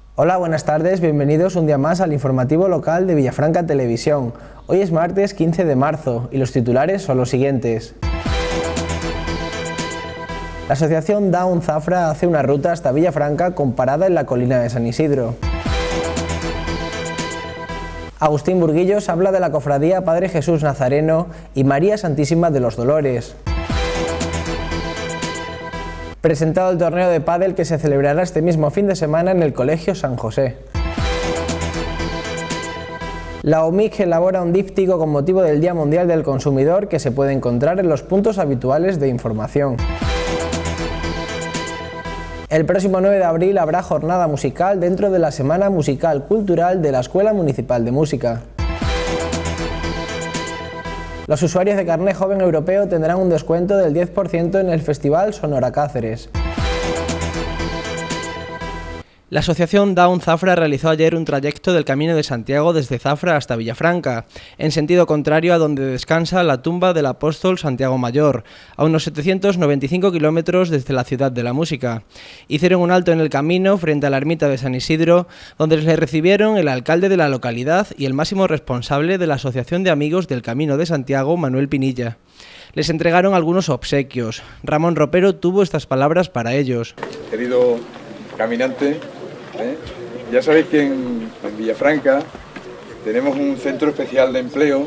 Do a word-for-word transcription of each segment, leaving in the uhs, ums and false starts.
Hola, buenas tardes, bienvenidos un día más al informativo local de Villafranca Televisión. Hoy es martes quince de marzo y los titulares son los siguientes. La asociación Down Zafra hace una ruta hasta Villafranca con parada en la colina de San Isidro. Agustín Burguillos habla de la cofradía Padre Jesús Nazareno y María Santísima de los Dolores. Presentado el torneo de pádel que se celebrará este mismo fin de semana en el Colegio San José. La O M I C elabora un díptico con motivo del Día Mundial del Consumidor que se puede encontrar en los puntos habituales de información. El próximo nueve de abril habrá jornada musical dentro de la Semana Musical Cultural de la Escuela Municipal de Música. Los usuarios de carné joven europeo tendrán un descuento del diez por ciento en el Festival Sonora Cáceres. La asociación Down Zafra realizó ayer un trayecto del Camino de Santiago desde Zafra hasta Villafranca, en sentido contrario a donde descansa la tumba del apóstol Santiago Mayor, a unos setecientos noventa y cinco kilómetros desde la ciudad de la música. Hicieron un alto en el camino frente a la ermita de San Isidro, donde les recibieron el alcalde de la localidad y el máximo responsable de la Asociación de Amigos del Camino de Santiago, Manuel Pinilla. Les entregaron algunos obsequios. Ramón Ropero tuvo estas palabras para ellos. Querido caminante, ¿Eh? ya sabéis que en, en Villafranca tenemos un centro especial de empleo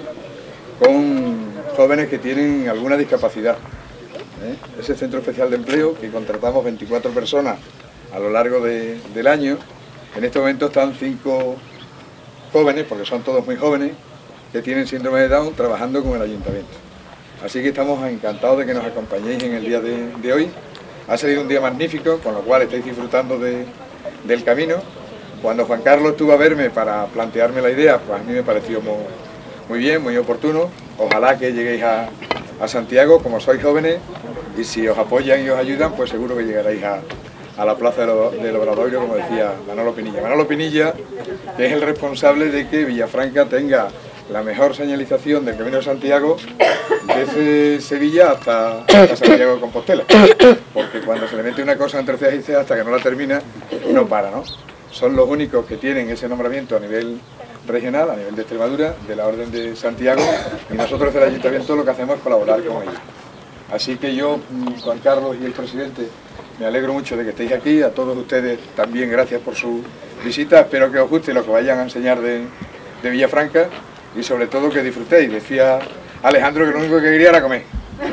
con jóvenes que tienen alguna discapacidad. ¿eh? Ese centro especial de empleo, que contratamos veinticuatro personas a lo largo de, del año, en este momento están cinco jóvenes, porque son todos muy jóvenes, que tienen síndrome de Down trabajando con el ayuntamiento. Así que estamos encantados de que nos acompañéis en el día de, de hoy. Ha salido un día magnífico, con lo cual estáis disfrutando de del camino. Cuando Juan Carlos estuvo a verme para plantearme la idea, pues a mí me pareció muy, muy bien, muy oportuno. Ojalá que lleguéis a, a Santiago, como sois jóvenes, y si os apoyan y os ayudan, pues seguro que llegaréis a, a la plaza del Obradoiro, como decía Manolo Pinilla. Manolo Pinilla, que es el responsable de que Villafranca tenga la mejor señalización del Camino de Santiago desde Sevilla hasta, hasta Santiago de Compostela, porque cuando se le mete una cosa entre cejas y cejas hasta que no la termina, no para, ¿no? Son los únicos que tienen ese nombramiento a nivel regional, a nivel de Extremadura, de la Orden de Santiago, y nosotros del Ayuntamiento lo que hacemos es colaborar con ellos. Así que yo, Juan Carlos y el presidente, me alegro mucho de que estéis aquí. A todos ustedes también gracias por su visita, espero que os guste lo que vayan a enseñar de, de Villafranca, y sobre todo que disfrutéis. Decía Alejandro que lo único que quería era comer.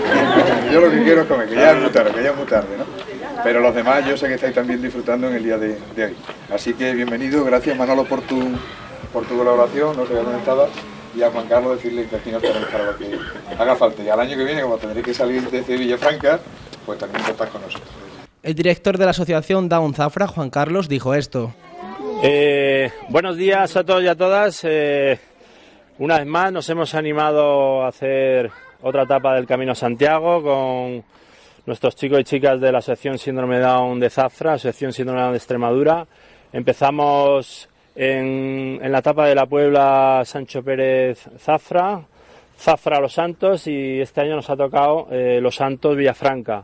Yo lo que quiero es comer, que ya es muy tarde, que ya es muy tarde, ¿no? Pero los demás yo sé que estáis también disfrutando en el día de, de hoy. Así que bienvenido, gracias Manolo por tu, por tu colaboración, no sé dónde estabas, y a Juan Carlos decirle que aquí no tenemos para lo que haga falta. Y al año que viene, como tendréis que salir desde Villafranca, pues también contás con nosotros. El director de la asociación Down Zafra, Juan Carlos, dijo esto. Eh, buenos días a todos y a todas. Eh, Una vez más nos hemos animado a hacer otra etapa del Camino a Santiago con nuestros chicos y chicas de la Asociación Síndrome Down de Zafra, Asociación Síndrome Down de Extremadura. Empezamos en, en la etapa de la Puebla Sancho Pérez Zafra, Zafra Los Santos, y este año nos ha tocado eh, Los Santos Villafranca.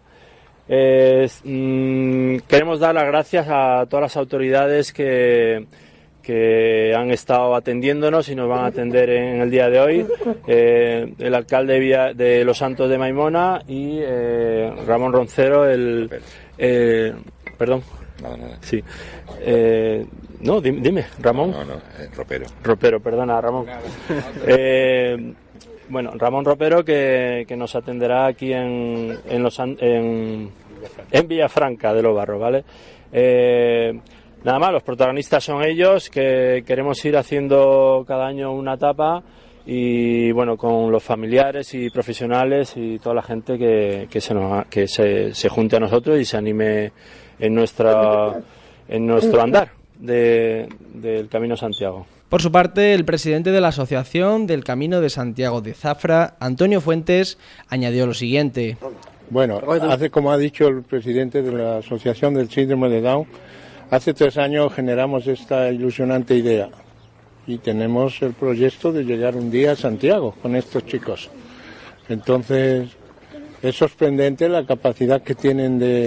Eh, mmm, queremos dar las gracias a todas las autoridades que que han estado atendiéndonos y nos van a atender en el día de hoy, eh, el alcalde de, de Los Santos de Maimona y eh, Ramón Roncero, el... Eh, perdón. Nada, nada. Sí. Eh, no, dime, dime, Ramón. No, no, eh, Ropero. Ropero, perdona, Ramón. Eh, bueno, Ramón Ropero, que, que nos atenderá aquí en, en, los, en, en Villafranca de los Barros, ¿vale? Eh, Nada más, los protagonistas son ellos, que queremos ir haciendo cada año una etapa y bueno, con los familiares y profesionales y toda la gente que, que, se, nos, que se, se junte a nosotros y se anime en, nuestra, en nuestro andar de, del Camino Santiago. Por su parte, el presidente de la Asociación del Camino de Santiago de Zafra, Antonio Fuentes, añadió lo siguiente. Bueno, hace como ha dicho el presidente de la Asociación del Síndrome de Down, hace tres años generamos esta ilusionante idea y tenemos el proyecto de llegar un día a Santiago con estos chicos. Entonces, es sorprendente la capacidad que tienen de,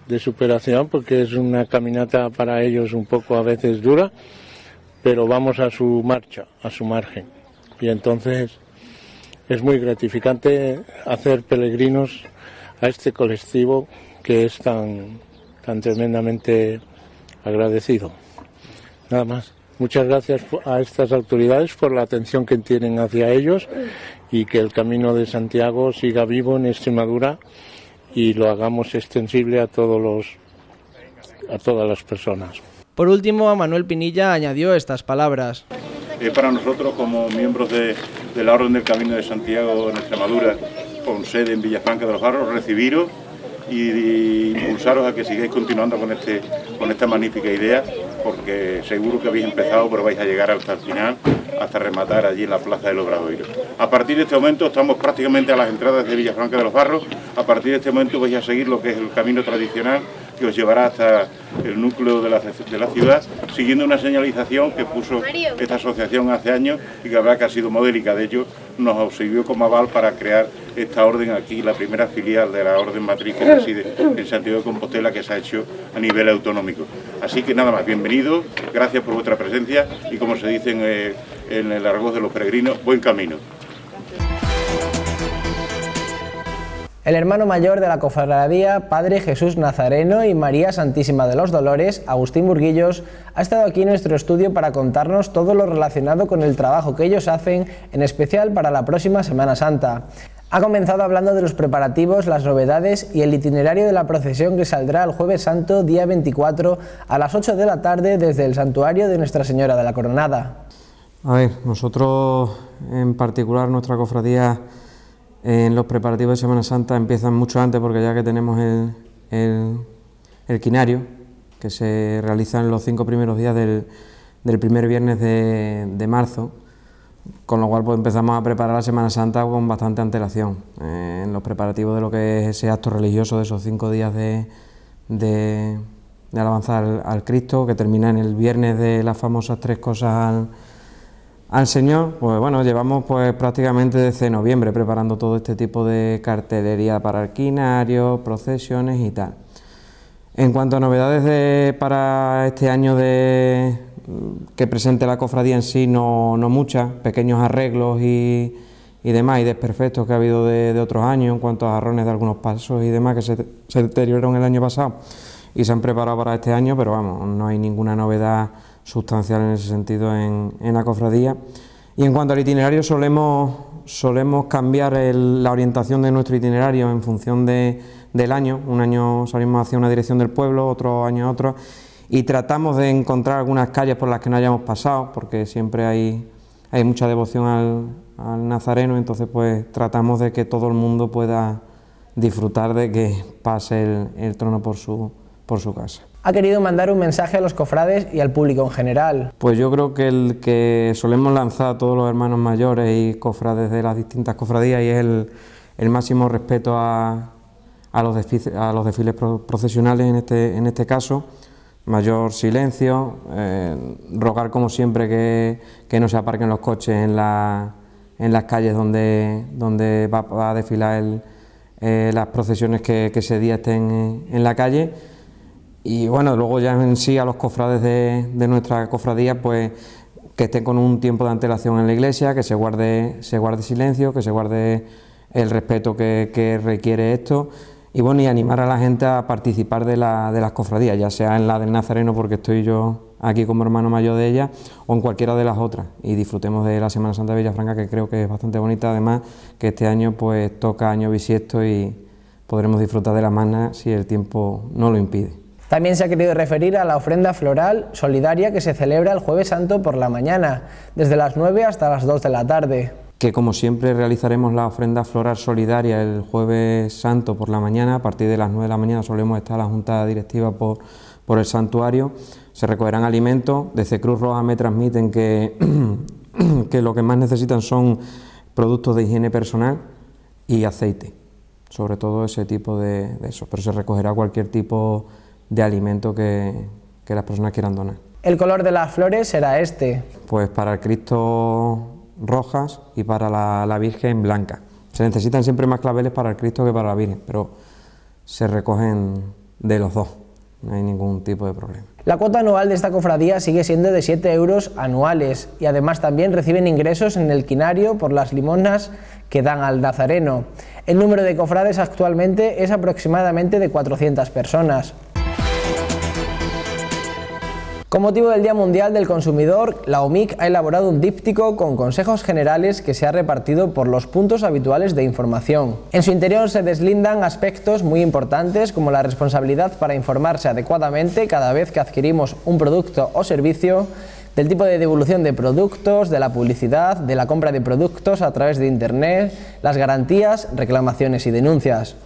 de superación, porque es una caminata para ellos un poco a veces dura, pero vamos a su marcha, a su margen. Y entonces es muy gratificante hacer peregrinos a este colectivo que es tan, tan tremendamente agradecido. Nada más. Muchas gracias a estas autoridades por la atención que tienen hacia ellos y que el Camino de Santiago siga vivo en Extremadura y lo hagamos extensible a todos los, a todas las personas. Por último, Manuel Pinilla añadió estas palabras. Eh, para nosotros, como miembros de, de la Orden del Camino de Santiago en Extremadura, con sede en Villafranca de los Barros, recibiros y, y impulsaros a que sigáis continuando con, este, con esta magnífica idea, porque seguro que habéis empezado, pero vais a llegar hasta el final, hasta rematar allí en la Plaza del Obradoiro. A partir de este momento estamos prácticamente a las entradas de Villafranca de los Barros. A partir de este momento vais a seguir lo que es el camino tradicional que os llevará hasta el núcleo de la, de la ciudad, siguiendo una señalización que puso esta asociación hace años y que la verdad que ha sido modélica. De hecho, nos sirvió como aval para crear esta orden aquí, la primera filial de la orden matriz que reside en Santiago de Compostela, que se ha hecho a nivel autonómico. Así que nada más, bienvenidos, gracias por vuestra presencia y, como se dice en, eh, en el argot de los peregrinos, buen camino. El hermano mayor de la cofradía, Padre Jesús Nazareno y María Santísima de los Dolores, Agustín Burguillos, ha estado aquí en nuestro estudio para contarnos todo lo relacionado con el trabajo que ellos hacen, en especial para la próxima Semana Santa. Ha comenzado hablando de los preparativos, las novedades y el itinerario de la procesión que saldrá el Jueves Santo, día veinticuatro, a las ocho de la tarde desde el santuario de Nuestra Señora de la Coronada. A ver, nosotros en particular, nuestra cofradía, en los preparativos de Semana Santa empiezan mucho antes, porque ya que tenemos el, el, el quinario, que se realiza en los cinco primeros días del, del primer viernes de, de marzo, con lo cual pues empezamos a preparar la Semana Santa con bastante antelación, eh, en los preparativos de lo que es ese acto religioso de esos cinco días de, de, de alabanza al, al Cristo, que termina en el viernes de las famosas tres cosas al Al Señor. Pues bueno, llevamos pues prácticamente desde noviembre preparando todo este tipo de cartelería para el quinario, procesiones y tal. En cuanto a novedades de, para este año de, que presente la cofradía en sí, no, no muchas, pequeños arreglos y, y demás, y desperfectos que ha habido de, de otros años en cuanto a jarrones de algunos pasos y demás que se, se deterioraron el año pasado y se han preparado para este año, pero vamos, no hay ninguna novedad sustancial en ese sentido en, en la cofradía. Y en cuanto al itinerario, solemos, solemos cambiar el, la orientación de nuestro itinerario en función de, del año. Un año salimos hacia una dirección del pueblo, otro año a otro, y tratamos de encontrar algunas calles por las que no hayamos pasado, porque siempre hay, hay mucha devoción al, al Nazareno, entonces pues tratamos de que todo el mundo pueda disfrutar de que pase el, el trono por su, por su casa. Ha querido mandar un mensaje a los cofrades y al público en general. Pues yo creo que el que solemos lanzar a todos los hermanos mayores y cofrades de las distintas cofradías y es el, el máximo respeto a, a, los desfiles, a los desfiles procesionales en este, en este caso, mayor silencio, eh, rogar como siempre que, que no se aparquen los coches en, la, en las calles donde, donde va, va a desfilar el, eh, las procesiones que, que ese día estén en, en la calle. Y bueno, luego ya en sí a los cofrades de, de nuestra cofradía, pues que estén con un tiempo de antelación en la iglesia, que se guarde, se guarde silencio, que se guarde el respeto que, que requiere esto, y bueno, y animar a la gente a participar de, la, de las cofradías, ya sea en la del Nazareno, porque estoy yo aquí como hermano mayor de ella, o en cualquiera de las otras, y disfrutemos de la Semana Santa de Villafranca, que creo que es bastante bonita, además que este año pues toca año bisiesto y podremos disfrutar de la magna si el tiempo no lo impide. También se ha querido referir a la ofrenda floral solidaria que se celebra el Jueves Santo por la mañana, desde las nueve hasta las dos de la tarde. Que como siempre realizaremos la ofrenda floral solidaria el Jueves Santo por la mañana, a partir de las nueve de la mañana solemos estar la Junta Directiva por, por el santuario, se recogerán alimentos, desde Cruz Roja me transmiten que, que lo que más necesitan son productos de higiene personal y aceite, sobre todo ese tipo de, de eso, pero se recogerá cualquier tipo de alimento que, que las personas quieran donar. El color de las flores será este. Pues para el Cristo rojas y para la, la Virgen blanca. Se necesitan siempre más claveles para el Cristo que para la Virgen, pero se recogen de los dos, no hay ningún tipo de problema. La cuota anual de esta cofradía sigue siendo de siete euros anuales y además también reciben ingresos en el quinario por las limosnas que dan al nazareno. El número de cofrades actualmente es aproximadamente de cuatrocientas personas. Con motivo del Día Mundial del Consumidor, la O M I C ha elaborado un díptico con consejos generales que se ha repartido por los puntos habituales de información. En su interior se deslindan aspectos muy importantes como la responsabilidad para informarse adecuadamente cada vez que adquirimos un producto o servicio, del tipo de devolución de productos, de la publicidad, de la compra de productos a través de Internet, las garantías, reclamaciones y denuncias.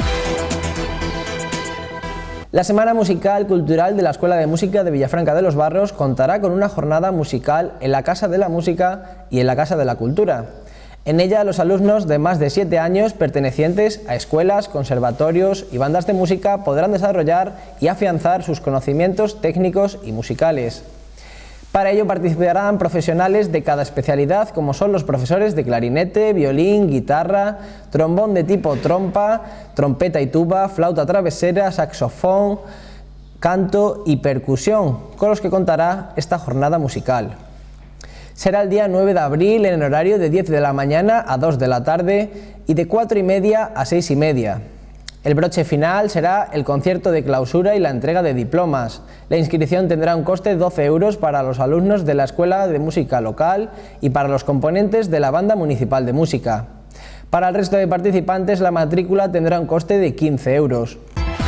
La Semana Musical Cultural de la Escuela de Música de Villafranca de los Barros contará con una jornada musical en la Casa de la Música y en la Casa de la Cultura. En ella, los alumnos de más de siete años pertenecientes a escuelas, conservatorios y bandas de música podrán desarrollar y afianzar sus conocimientos técnicos y musicales. Para ello participarán profesionales de cada especialidad, como son los profesores de clarinete, violín, guitarra, trombón de tipo trompa, trompeta y tuba, flauta travesera, saxofón, canto y percusión, con los que contará esta jornada musical. Será el día nueve de abril en horario de diez de la mañana a dos de la tarde y de cuatro y media a seis y media. El broche final será el concierto de clausura y la entrega de diplomas. La inscripción tendrá un coste de doce euros para los alumnos de la Escuela de Música local y para los componentes de la Banda Municipal de Música. Para el resto de participantes, la matrícula tendrá un coste de quince euros.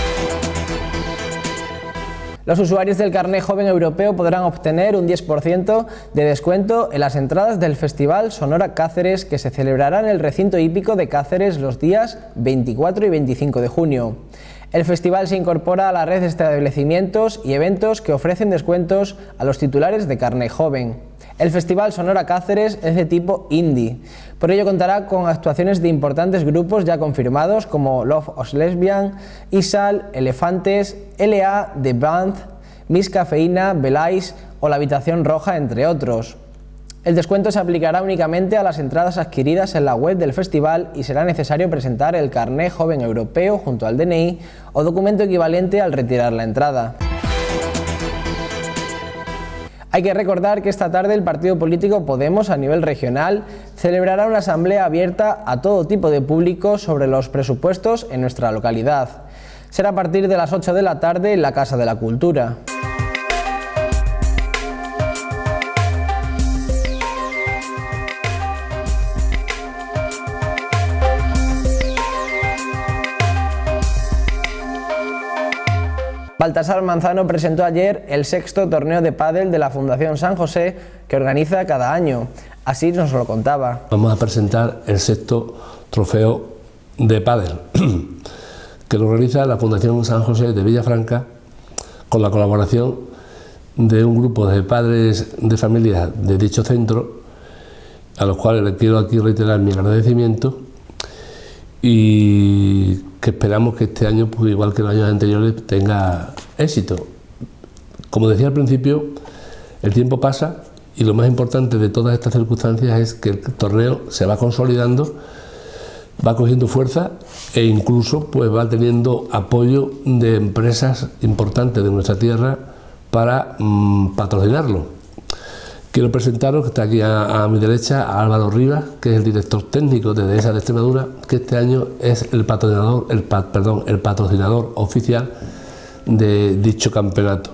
Los usuarios del Carné Joven Europeo podrán obtener un diez por ciento de descuento en las entradas del Festival Sonora Cáceres, que se celebrará en el recinto hípico de Cáceres los días veinticuatro y veinticinco de junio. El festival se incorpora a la red de establecimientos y eventos que ofrecen descuentos a los titulares de Carné Joven. El Festival Sonora Cáceres es de tipo indie, por ello contará con actuaciones de importantes grupos ya confirmados como Love of Lesbian, Isal, Elefantes, L A, The Band, Miss Cafeína, Belais o La Habitación Roja, entre otros. El descuento se aplicará únicamente a las entradas adquiridas en la web del festival y será necesario presentar el Carné Joven Europeo junto al D N I o documento equivalente al retirar la entrada. Hay que recordar que esta tarde el partido político Podemos, a nivel regional, celebrará una asamblea abierta a todo tipo de público sobre los presupuestos en nuestra localidad. Será a partir de las ocho de la tarde en la Casa de la Cultura. Baltasar Manzano presentó ayer el sexto torneo de pádel de la Fundación San José que organiza cada año. Así nos lo contaba. Vamos a presentar el sexto trofeo de pádel que lo realiza la Fundación San José de Villafranca con la colaboración de un grupo de padres de familia de dicho centro, a los cuales les quiero aquí reiterar mi agradecimiento y que esperamos que este año, pues igual que los años anteriores, tenga éxito. Como decía al principio, el tiempo pasa y lo más importante de todas estas circunstancias es que el torneo se va consolidando, va cogiendo fuerza e incluso pues va teniendo apoyo de empresas importantes de nuestra tierra para mmm, patrocinarlo. Quiero presentaros, que está aquí a, a mi derecha, a Álvaro Rivas, que es el director técnico de Dehesa de Extremadura, que este año es el patrocinador, el, perdón, el patrocinador oficial de dicho campeonato.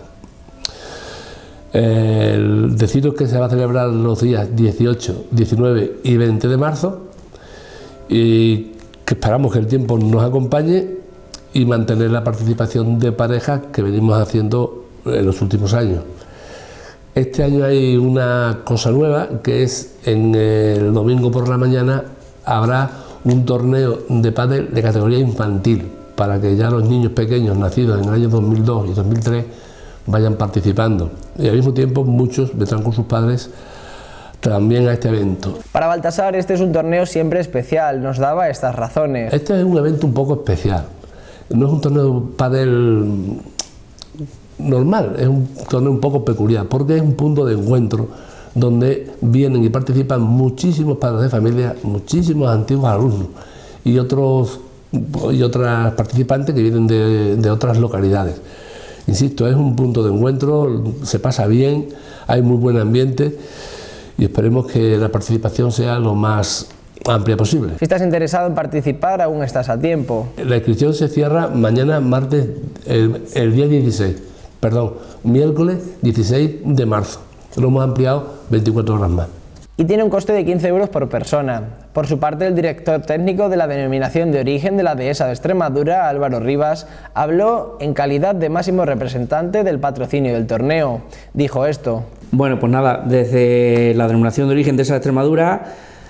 Eh, deciros que se va a celebrar los días dieciocho, diecinueve y veinte de marzo y que esperamos que el tiempo nos acompañe y mantener la participación de parejas que venimos haciendo en los últimos años. Este año hay una cosa nueva, que es en el domingo por la mañana habrá un torneo de pádel de categoría infantil, para que ya los niños pequeños nacidos en el año dos mil dos y dos mil tres vayan participando. Y al mismo tiempo muchos vendrán con sus padres también a este evento. Para Baltasar este es un torneo siempre especial, nos daba estas razones. Este es un evento un poco especial, no es un torneo pádel normal, es un torneo un poco peculiar, porque es un punto de encuentro donde vienen y participan muchísimos padres de familia, muchísimos antiguos alumnos y otros y otras participantes que vienen de, de otras localidades. Insisto, es un punto de encuentro, se pasa bien, hay muy buen ambiente y esperemos que la participación sea lo más amplia posible. Si estás interesado en participar, aún estás a tiempo. La inscripción se cierra mañana, martes, el, el día dieciséis, perdón, miércoles dieciséis de marzo. Lo hemos ampliado veinticuatro horas más. Y tiene un coste de quince euros por persona. Por su parte, el director técnico de la Denominación de Origen de la Dehesa de Extremadura, Álvaro Rivas, habló en calidad de máximo representante del patrocinio del torneo. Dijo esto. Bueno, pues nada, desde la Denominación de Origen Dehesa de Extremadura,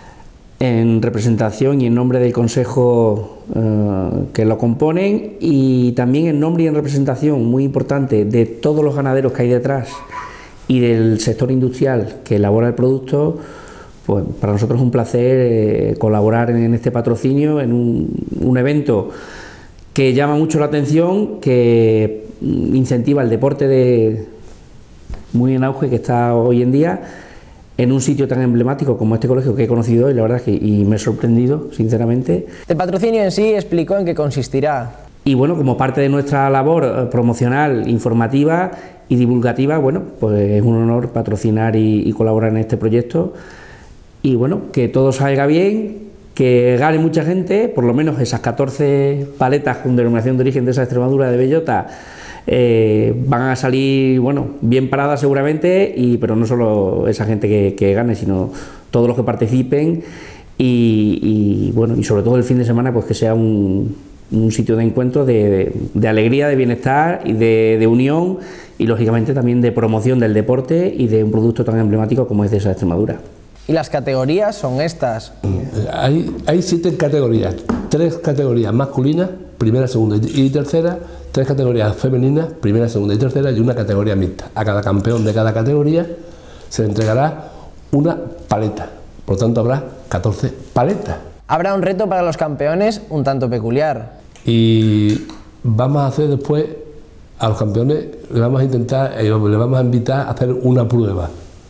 en representación y en nombre del Consejo eh, que lo componen, y también en nombre y en representación muy importante de todos los ganaderos que hay detrás y del sector industrial que elabora el producto, pues para nosotros es un placer eh, colaborar en este patrocinio, en un, un evento que llama mucho la atención, que incentiva el deporte de, muy en auge que está hoy en día, en un sitio tan emblemático como este colegio que he conocido hoy, la verdad, que, y me he sorprendido, sinceramente. El patrocinio en sí explicó en qué consistirá. Y bueno, como parte de nuestra labor promocional, informativa y divulgativa, bueno, pues es un honor patrocinar y, y colaborar en este proyecto. Y bueno, que todo salga bien, que gane mucha gente, por lo menos esas catorce paletas con denominación de origen de esa Extremadura de bellota, eh, van a salir, bueno, bien paradas seguramente, y, pero no solo esa gente que, que gane, sino todos los que participen, y, y bueno, y sobre todo el fin de semana, pues que sea un, un sitio de encuentro, de, de, de alegría, de bienestar y de, de unión, y lógicamente también de promoción del deporte y de un producto tan emblemático como es de esa Extremadura. Y las categorías son estas. Hay, hay siete categorías, tres categorías masculinas, primera, segunda y tercera, tres categorías femeninas, primera, segunda y tercera, y una categoría mixta. A cada campeón de cada categoría se le entregará una paleta, por lo tanto habrá catorce paletas. Habrá un reto para los campeones un tanto peculiar. Y vamos a hacer después, a los campeones, le vamos a intentar, le vamos a invitar a hacer una prueba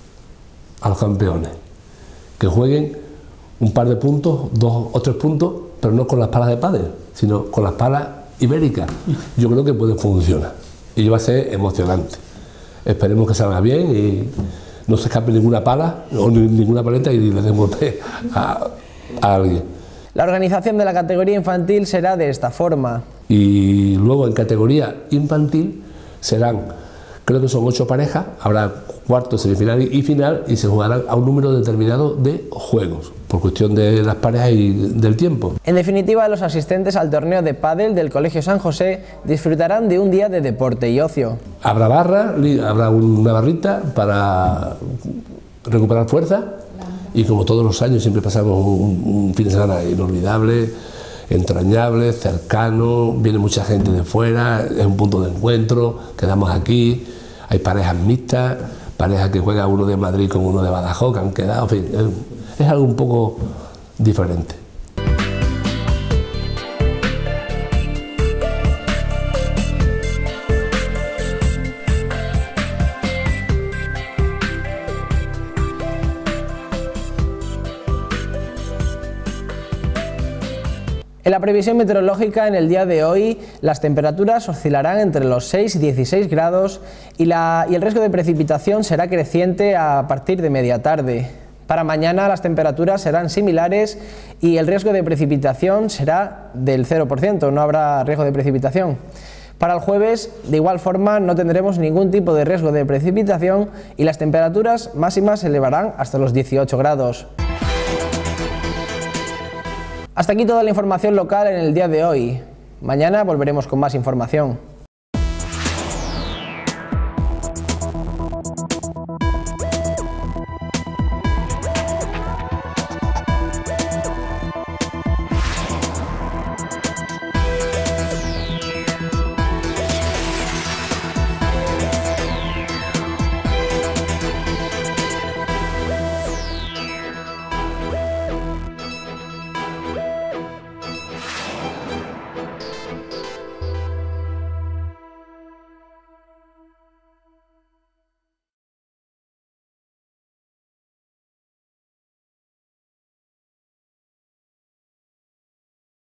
a los campeones, que jueguen un par de puntos, dos o tres puntos, pero no con las palas de pádel, sino con las palas ibéricas. Yo creo que puede funcionar y va a ser emocionante. Esperemos que salga bien y no se escape ninguna pala o ninguna paleta y le demos a, a alguien. La organización de la categoría infantil será de esta forma. Y luego en categoría infantil serán, creo que son ocho parejas, habrá cuarto, semifinal y final, y se jugarán a un número determinado de juegos, por cuestión de las parejas y del tiempo. En definitiva, los asistentes al torneo de pádel del Colegio San José disfrutarán de un día de deporte y ocio. Habrá barra, habrá una barrita para recuperar fuerza, y como todos los años siempre pasamos un, un fin de semana inolvidable, entrañable, cercano, viene mucha gente de fuera, es un punto de encuentro, quedamos aquí, hay parejas mixtas, parejas que juega uno de Madrid con uno de Badajoz, que han quedado, en fin, es, es algo un poco diferente. En la previsión meteorológica en el día de hoy, las temperaturas oscilarán entre los seis y dieciséis grados y, la, y el riesgo de precipitación será creciente a partir de media tarde. Para mañana las temperaturas serán similares y el riesgo de precipitación será del cero por ciento, no habrá riesgo de precipitación. Para el jueves, de igual forma, no tendremos ningún tipo de riesgo de precipitación y las temperaturas máximas se elevarán hasta los dieciocho grados. Hasta aquí toda la información local en el día de hoy. Mañana volveremos con más información.